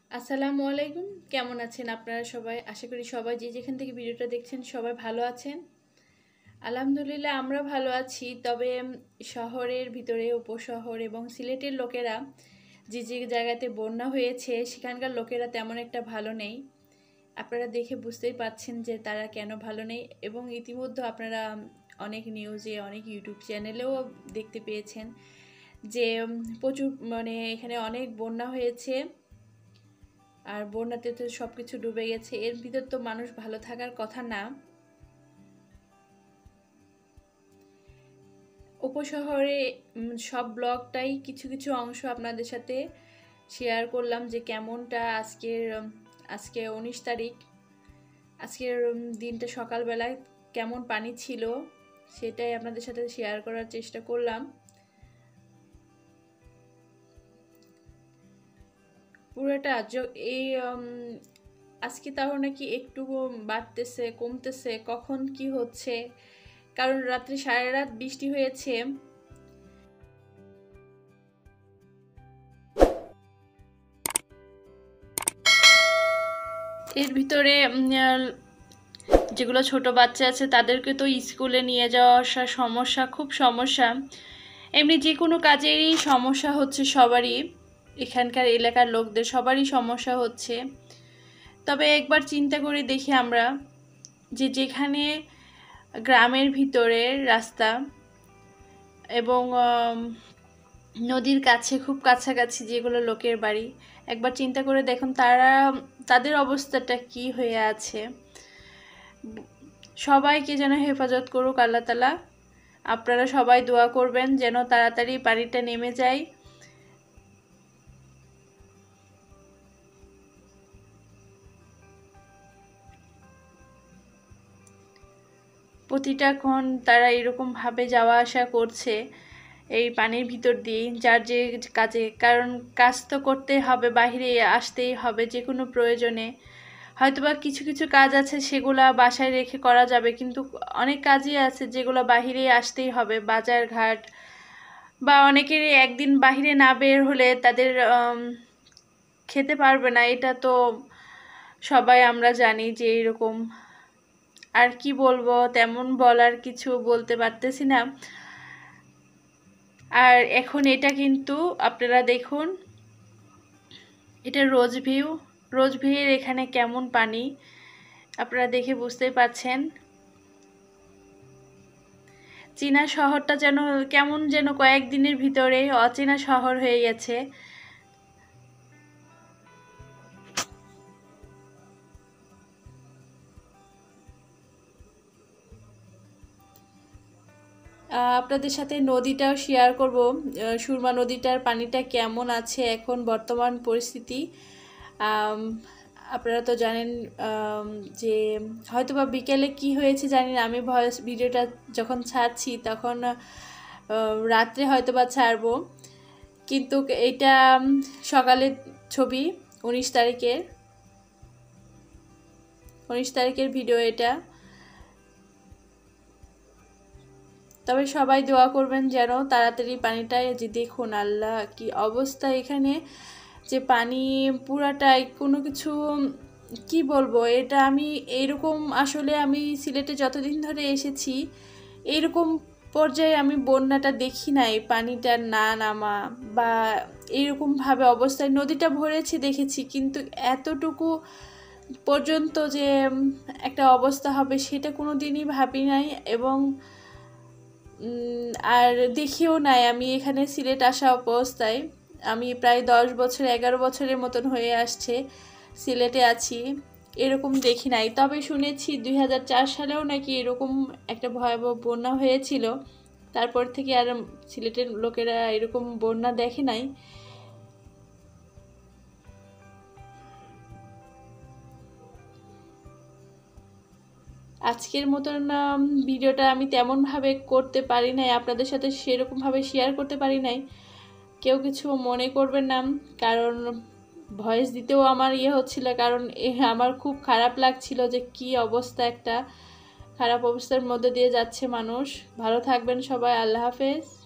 আসসালামু আলাইকুম। কেমন আছেন আপনারা সবাই? আশা করি সবাই যে যেখান থেকে ভিডিওটা দেখছেন সবাই ভালো আছেন। আলহামদুলিল্লাহ আমরা ভালো আছি। তবে শহরের ভিতরে উপশহর এবং সিলেটের লোকেরা যে যে জায়গাতে বন্যা হয়েছে সেখানকার লোকেরা তেমন একটা ভালো নেই। আপনারা দেখে বুঝতেই পাচ্ছেন যে তারা কেন ভালো নেই, এবং ইতিমধ্যে আপনারা অনেক নিউজে অনেক ইউটিউব চ্যানেলেও দেখতে পেয়েছেন যে প্রচুর এখানে অনেক বন্যা হয়েছে। আর বন্যাতে তো সব কিছু ডুবে গেছে, এর ভিতর তো মানুষ ভালো থাকার কথা না। উপশহরে সব ব্লগটাই কিছু কিছু অংশ আপনাদের সাথে শেয়ার করলাম যে কেমনটা আজকে 19 তারিখ, আজকের দিনটা সকালবেলায় কেমন পানি ছিল সেটাই আপনাদের সাথে শেয়ার করার চেষ্টা করলাম। পুরোটা এই আজকে তাও নাকি একটু বাড়তেছে কমতেছে, কখন কি হচ্ছে, কারণ রাত্রে সারা রাত বৃষ্টি হয়েছে। এর ভিতরে যেগুলো ছোট বাচ্চা আছে তাদেরকে তো স্কুলে নিয়ে যাওয়া আসার সমস্যা, খুব সমস্যা। এমনি যে কোনো কাজেরই সমস্যা হচ্ছে সবারই, এখানকার এলাকার লোকদের সবারই সমস্যা হচ্ছে। তবে একবার চিন্তা করে দেখি আমরা যে যেখানে গ্রামের ভিতরের রাস্তা এবং নদীর কাছে খুব কাছাকাছি যেগুলো লোকের বাড়ি, একবার চিন্তা করে দেখুন তাদের অবস্থাটা কি হয়ে আছে। সবাইকে যেন হেফাজত করুক আল্লাহ তাআলা। আপনারা সবাই দোয়া করবেন যেন তাড়াতাড়ি পানিটা নেমে যায়। প্রতিটা ক্ষণ তারা এরকমভাবে যাওয়া আসা করছে এই পানির ভিতর দিয়ে, যার যে কাজে, কারণ কাজ তো করতে হবে, বাহিরে আসতেই হবে যে কোনো প্রয়োজনে। হয়তোবা কিছু কিছু কাজ আছে সেগুলা বাসায় রেখে করা যাবে, কিন্তু অনেক কাজই আছে যেগুলো বাহিরে আসতেই হবে, বাজার ঘাট, বা অনেকেরই একদিন বাহিরে না বের হলে তাদের খেতে পারবে না, এটা তো সবাই আমরা জানি যে এরকম। আর কি বলবো, তেমন বলার কিছু বলতে পারতেছি না। আর এখন এটা কিন্তু আপনারা দেখুন, এটা রোজ ভিউয়ের এখানে কেমন পানি আপনারা দেখে বুঝতেই পারছেন। চীনা শহরটা যেন কেমন যেন কয়েকদিনের ভিতরে অচেনা শহর হয়ে গেছে। আপনাদের সাথে নদীটাও শেয়ার করব, সুরমা নদীটার পানিটা কেমন আছে এখন বর্তমান পরিস্থিতি। আপনারা তো জানেন যে হয়তোবা বিকেলে কি হয়েছে জানি না, আমি ভয়েস ভিডিওটা যখন ছাড়ছি তখন রাত্রে হয়তোবা ছাড়বো, কিন্তু এটা সকালের ছবি, 19 তারিখের ভিডিও এটা। তবে সবাই দোয়া করবেন যেন তাড়াতাড়ি পানিটা, যে দেখুন আল্লাহ কি অবস্থা এখানে, যে পানি পুরাটাই কোনো কিছু কি বলবো। এটা আমি এইরকম, আসলে আমি সিলেটে যতদিন ধরে এসেছি এইরকম পর্যায়ে আমি বন্যাটা দেখি নাই, পানিটা না নামা বা এইরকমভাবে অবস্থায় নদীটা ভরেছে দেখেছি, কিন্তু এতটুকু পর্যন্ত যে একটা অবস্থা হবে সেটা কোনো দিনই ভাবি নাই, এবং আর দেখিও নাই। আমি এখানে সিলেট আসা অবস্থায় আমি প্রায় 11 বছরের মতন হয়ে আসছে সিলেটে আছি, এরকম দেখি নাই। তবে শুনেছি 2004 সালেও নাকি এরকম একটা ভয়াবহ বন্যা হয়েছিল, তারপর থেকে আর সিলেটের লোকেরা এরকম বন্যা দেখে নাই। আজকের মতন ভিডিওটা আমি তেমনভাবে করতে পারি নাই, আপনাদের সাথে সেরকমভাবে শেয়ার করতে পারি নাই, কেউ কিছু মনে করবেন না। কারণ ভয়েস দিতেও আমার হচ্ছিল, কারণ আমার খুব খারাপ লাগছিল যে কি অবস্থা, একটা খারাপ অবস্থার মধ্যে দিয়ে যাচ্ছে মানুষ। ভালো থাকবেন সবাই, আল্লাহ হাফেজ।